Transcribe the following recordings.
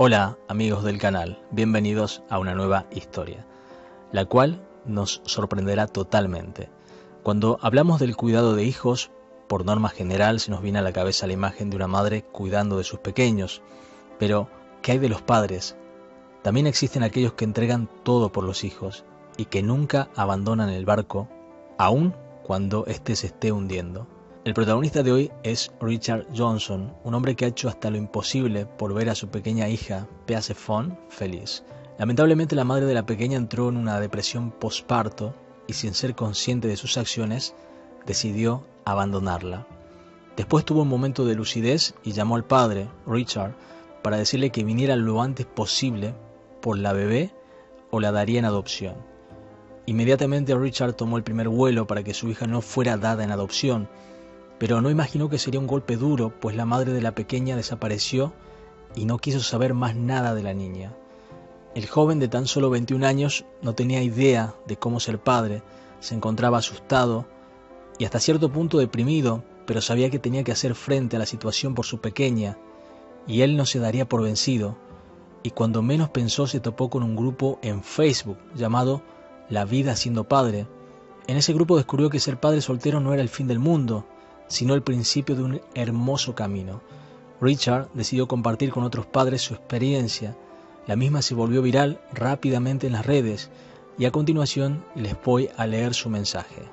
Hola amigos del canal, bienvenidos a una nueva historia, la cual nos sorprenderá totalmente. Cuando hablamos del cuidado de hijos, por norma general se nos viene a la cabeza la imagen de una madre cuidando de sus pequeños. Pero, ¿qué hay de los padres? También existen aquellos que entregan todo por los hijos y que nunca abandonan el barco, aun cuando éste se esté hundiendo. El protagonista de hoy es Richard Johnson, un hombre que ha hecho hasta lo imposible por ver a su pequeña hija, Persephone, feliz. Lamentablemente la madre de la pequeña entró en una depresión posparto y sin ser consciente de sus acciones, decidió abandonarla. Después tuvo un momento de lucidez y llamó al padre, Richard, para decirle que viniera lo antes posible por la bebé o la daría en adopción. Inmediatamente Richard tomó el primer vuelo para que su hija no fuera dada en adopción, pero no imaginó que sería un golpe duro, pues la madre de la pequeña desapareció y no quiso saber más nada de la niña. El joven de tan solo 21 años no tenía idea de cómo ser padre, se encontraba asustado y hasta cierto punto deprimido, pero sabía que tenía que hacer frente a la situación por su pequeña, y él no se daría por vencido, y cuando menos pensó se topó con un grupo en Facebook llamado La Vida Siendo Padre. En ese grupo descubrió que ser padre soltero no era el fin del mundo, sino el principio de un hermoso camino. Richard decidió compartir con otros padres su experiencia. La misma se volvió viral rápidamente en las redes y a continuación les voy a leer su mensaje.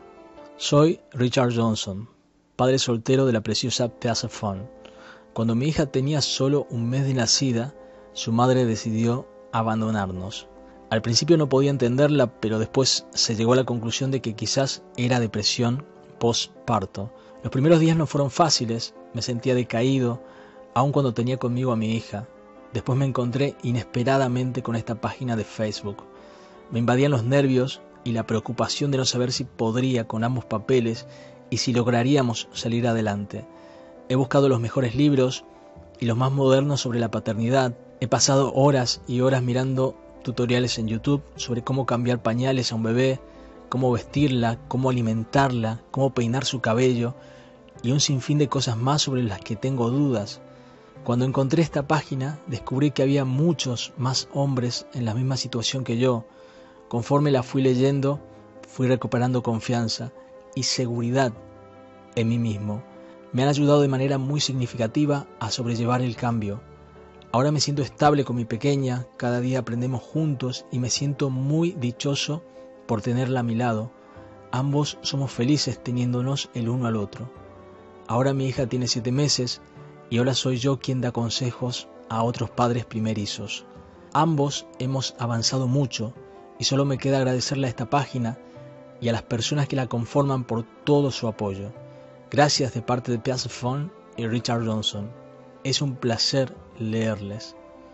Soy Richard Johnson, padre soltero de la preciosa Persephone. Cuando mi hija tenía solo un mes de nacida, su madre decidió abandonarnos. Al principio no podía entenderla, pero después se llegó a la conclusión de que quizás era depresión postparto. Los primeros días no fueron fáciles, me sentía decaído, aun cuando tenía conmigo a mi hija. Después me encontré inesperadamente con esta página de Facebook. Me invadían los nervios y la preocupación de no saber si podría con ambos papeles y si lograríamos salir adelante. He buscado los mejores libros y los más modernos sobre la paternidad. He pasado horas y horas mirando tutoriales en YouTube sobre cómo cambiar pañales a un bebé, cómo vestirla, cómo alimentarla, cómo peinar su cabello y un sinfín de cosas más sobre las que tengo dudas. Cuando encontré esta página, descubrí que había muchos más hombres en la misma situación que yo. Conforme la fui leyendo, fui recuperando confianza y seguridad en mí mismo. Me han ayudado de manera muy significativa a sobrellevar el cambio. Ahora me siento estable con mi pequeña, cada día aprendemos juntos y me siento muy dichoso por tenerla a mi lado. Ambos somos felices teniéndonos el uno al otro. Ahora mi hija tiene 7 meses y ahora soy yo quien da consejos a otros padres primerizos. Ambos hemos avanzado mucho y solo me queda agradecerle a esta página y a las personas que la conforman por todo su apoyo. Gracias de parte de Persephone y Richard Johnson. Es un placer leerles.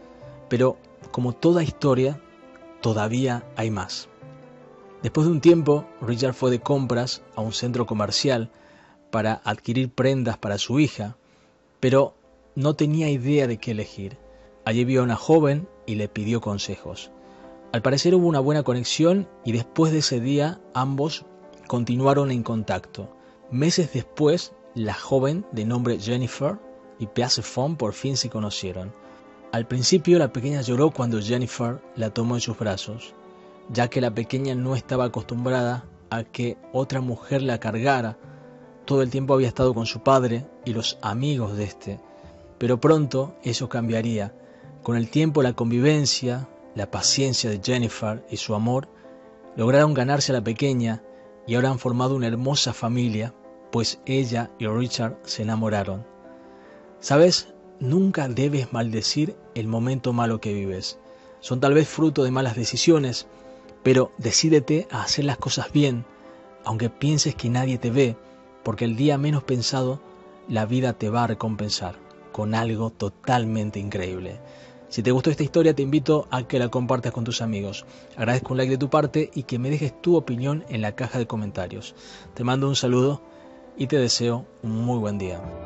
Pero como toda historia, todavía hay más. Después de un tiempo, Richard fue de compras a un centro comercial para adquirir prendas para su hija, pero no tenía idea de qué elegir. Allí vio a una joven y le pidió consejos. Al parecer hubo una buena conexión y después de ese día ambos continuaron en contacto. Meses después, la joven de nombre Jennifer y Persephone por fin se conocieron. Al principio la pequeña lloró cuando Jennifer la tomó en sus brazos, ya que la pequeña no estaba acostumbrada a que otra mujer la cargara. Todo el tiempo había estado con su padre y los amigos de este, pero pronto eso cambiaría. Con el tiempo la convivencia, la paciencia de Jennifer y su amor lograron ganarse a la pequeña y ahora han formado una hermosa familia, pues ella y Richard se enamoraron. ¿Sabes? Nunca debes maldecir el momento malo que vives. Son tal vez fruto de malas decisiones, pero decídete a hacer las cosas bien, aunque pienses que nadie te ve, porque el día menos pensado, la vida te va a recompensar con algo totalmente increíble. Si te gustó esta historia, te invito a que la compartas con tus amigos. Agradezco un like de tu parte y que me dejes tu opinión en la caja de comentarios. Te mando un saludo y te deseo un muy buen día.